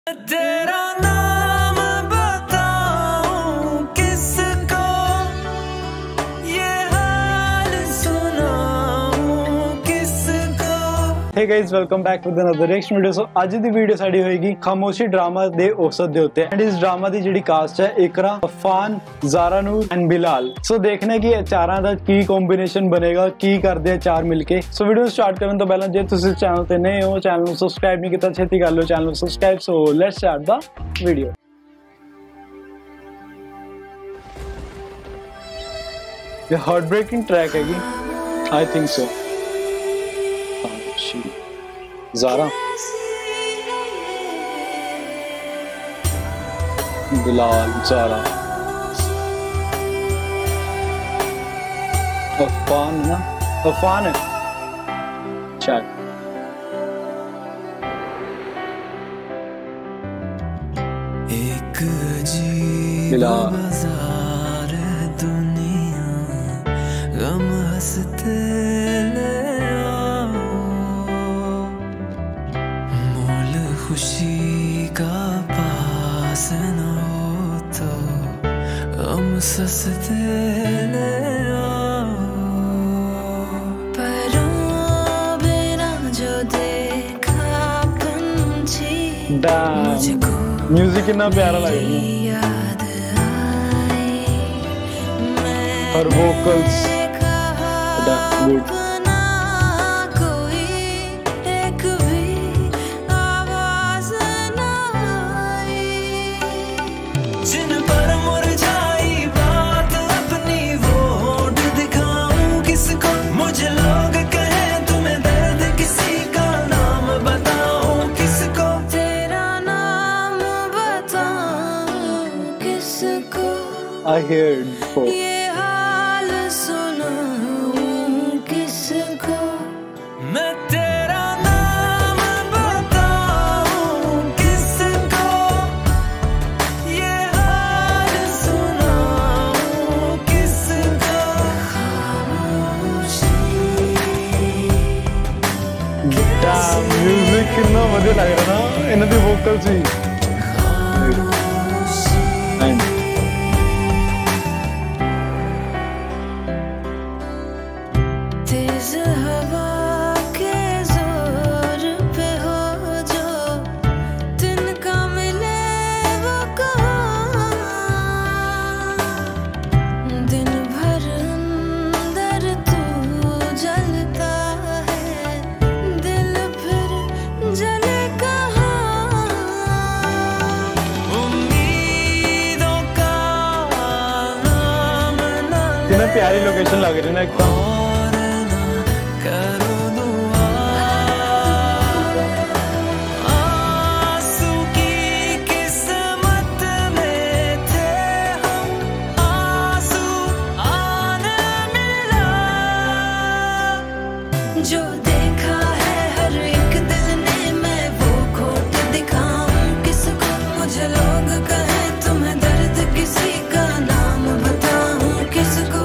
तेरा नाम बताऊं किसको, ये हाल सुनाऊं किसको। Hey guys, welcome back with another next video. So ਅੱਜ ਦੀ ਵੀਡੀਓ ਸਾਡੀ ਹੋਏਗੀ ਖਾਮੋਸ਼ੀ ਡਰਾਮਾ ਦੇ ਔਸਤ ਦੇ ਉੱਤੇ ਐਂਡ ਇਸ ਡਰਾਮਾ ਦੀ ਜਿਹੜੀ ਕਾਸਟ ਹੈ ਇਕਰਾ, ਅਫਾਨ, ਜ਼ਾਰਾ ਨੂਰ ਐਂਡ ਬਿਲਾਲ। ਸੋ ਦੇਖਣਾ ਕਿ ਇਹ ਚਾਰਾਂ ਦਾ ਕੀ ਕੰਬੀਨੇਸ਼ਨ ਬਣੇਗਾ, ਕੀ ਕਰਦੇ ਆ ਚਾਰ ਮਿਲ ਕੇ। ਸੋ ਵੀਡੀਓ ਸਟਾਰਟ ਕਰਨ ਤੋਂ ਪਹਿਲਾਂ ਜੇ ਤੁਸੀਂ ਚੈਨਲ ਤੇ ਨਏ ਹੋ, ਚੈਨਲ ਨੂੰ ਸਬਸਕ੍ਰਾਈਬ ਨਹੀਂ ਕੀਤਾ, ਛੇਤੀ ਕਰ ਲਓ ਚੈਨਲ ਨੂੰ ਸਬਸਕ੍ਰਾਈਬ। ਸੋ ਲੈਟਸ ਸਟਾਰਟ ਦਾ ਵੀਡੀਓ। ये हार्ट ब्रेकिंग ट्रैक है, I think so. Zara, Bilal, Zara, Afan ना, अफान है शायद। एक बिलाल, गम हंसते ले आओ, मोल खुशी का पास न हो तो गम सस्ते ले आओ। परों बिना जो देखा पंछी, मुझको म्यूजिक कितना प्यारा लग रहा है और वोकल्स good. जिन पर मुरझाई बात अपनी वो होंठ दिखाऊं किसको, मुझे लोग कहें तुम्हें दर्द किसी का, नाम बताऊं किसको, तेरा नाम बताऊं किसको। I heard before. मैं तेरा नाम बताऊं किसको, ये हाल सुनाऊं किसको। म्यूजिक कितना मजा लग रहा ना, इन्हों दी वोकल्स ही। तेज हवा के जोर पे हो जो तिनका मिले वो कहाँ, दिन भर अंदर तू जलता है, दिल फिर जले कहाँ। उम्मीदों का नाम ना, कितना प्यारी लोकेशन लग रही है ना एकदम। जो देखा है हर एक दिल ने, मैं वो खोट दिखाऊं किसको, मुझे लोग कहें तुम्हें दर्द किसी का, नाम बताऊं किसको।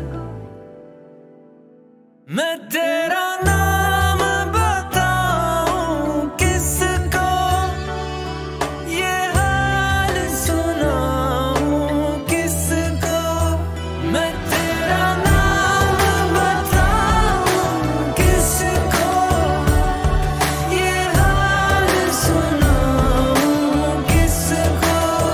मैं तेरा नाम बताऊं किसको, ये हाल सुनाऊं किसको। मैं तेरा नाम बताऊं किसको, ये हाल सुनाऊं किसको।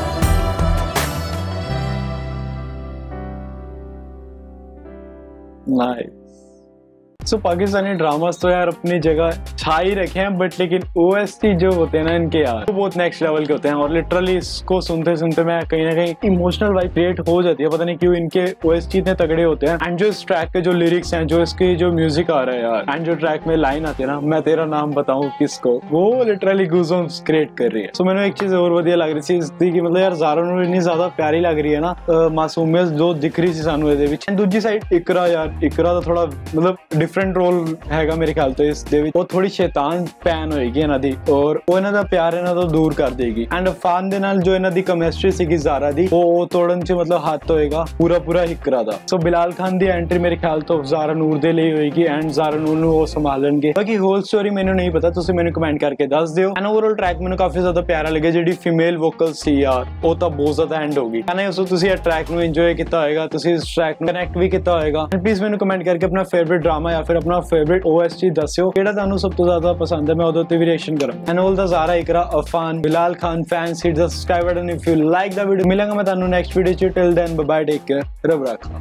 नाइस। सो पाकिस्तानी ड्रामास तो यार अपनी जगह छा ही रखे हैं, बट लेकिन ओएसटी जो होते हैं ना इनके यार, वो बहुत नेक्स्ट लेवल के होते हैं। और लिटरली इसको सुनते सुनते मैं कहीं ना कहीं इमोशनल वाइब क्रिएट हो जाती है, पता नहीं क्यों इनके ओएसटी इतने तगड़े होते हैं। एंड जो इस ट्रैक के जो लिरिक्स हैं, जो इसके जो म्यूजिक आ रहा है यार, एंड जो ट्रैक में लाइन आती है ना, मैं तेरा नाम बताऊं किसको, वो लिटरली गूज़बम्प्स क्रिएट कर रही है। सो मैंने एक चीज और बढ़िया लग रही थी इसकी कि मतलब यार ज़ारा नूर इतनी ज्यादा प्यारी लग रही है ना, मासूमियत जो दिख रही थी सानू ਇਹਦੇ ਵਿੱਚ। दूसरी साइड इकरा, यार इकरा तो थोड़ा मतलब डिफरेंट रोल हैगा मेरे ख्याल तो इस दे विच। ਉਹ ਥੋੜੀ ਸ਼ੈਤਾਨ ਭੈਣ ਹੋਏਗੀ ਇਹਨਾਂ ਦੀ ਔਰ ਉਹ ਇਹਨਾਂ ਦਾ ਪਿਆਰ ਇਹਨਾਂ ਤੋਂ ਦੂਰ ਕਰ ਦੇਗੀ। ਐਂਡ ਅਫਾਨ ਦੇ ਨਾਲ ਜੋ ਇਹਨਾਂ ਦੀ ਕੈਮਿਸਟਰੀ ਸੀਗੀ ਜ਼ਾਰਾ ਦੀ ਉਹ ਤੋੜਨ 'ਚ ਮਤਲਬ ਹੱਥ ਹੋਏਗਾ ਪੂਰਾ ਹਿਕਰਾ ਦਾ। ਸੋ ਬਿਲਾਲ ਖਾਨ ਦੀ ਐਂਟਰੀ ਮੇਰੇ ਖਿਆਲ ਤੋਂ ਜ਼ਾਰਾ ਨੂਰ ਦੇ ਲਈ ਹੋਏਗੀ ਐਂਡ ਜ਼ਾਰਾ ਨੂਰ ਨੂੰ ਉਹ ਸੰਭਾਲਣਗੇ। ਬਾਕੀ ਹੋਲ ਸਟੋਰੀ ਮੈਨੂੰ ਨਹੀਂ ਪਤਾ, ਤੁਸੀਂ ਮੈਨੂੰ ਕਮੈਂਟ ਕਰਕੇ ਦੱਸ ਦਿਓ। ਐਂਡ ਓਵਰਆਲ ਟਰੈਕ ਮੈਨੂੰ ਕਾਫੀ ਜ਼ਿਆਦਾ ਪਿਆਰਾ ਲੱਗਿਆ। ਜਿਹੜੀ ਫੀਮੇਲ ਵੋਕਲ ਸੀ ਯਾਰ ਉਹ ਤਾਂ ਬਹੁਤ ਜ਼ਿਆਦਾ ਐਂਡ ਹੋ ਗਈ। ਐਂਡ ਉਸ ਤੁਸੀਂ ਇਹ ਟਰੈਕ ਨੂੰ ਇੰਜੋਏ ਕੀਤਾ ਹੋਏਗਾ, ਤੁਸੀਂ ਇਸ ਟਰੈਕ ਨੂੰ ਕਨੈਕਟ ਵੀ ਕੀਤਾ ਹੋਏਗਾ। ਐਂਡ ਪਲੀਜ਼ ਮੈਨੂੰ ਕਮੈਂਟ ਕਰਕੇ ਆਪਣਾ ਫੇਵਰਿਟ ਡਰਾਮਾ ਜਾਂ ਫਿਰ ਆਪਣਾ ਫੇਵਰਿਟ OST ਦੱਸਿਓ ਕਿਹੜਾ ਤੁਹਾਨੂੰ ਸਭ ਤੋਂ ਜ਼ਿਆਦਾ ਪਸੰਦ ਹੈ, ਮੈਂ ਉਹਦੇ ਉੱਤੇ ਵੀ ਰਿਐਕਸ਼ਨ ਕਰਾਂ। ਐਂਡ ਆਲ ਦਾ Zara Iqra Afan Bilal Khan fans hit the subscribe button if you like the video. ਮਿਲਾਂਗਾ ਮੈਂ ਤੁਹਾਨੂੰ ਨੈਕਸਟ ਵੀਡੀਓ ਚ। Till then bye bye, take care, ਰੱਬ ਰਾਖਾ।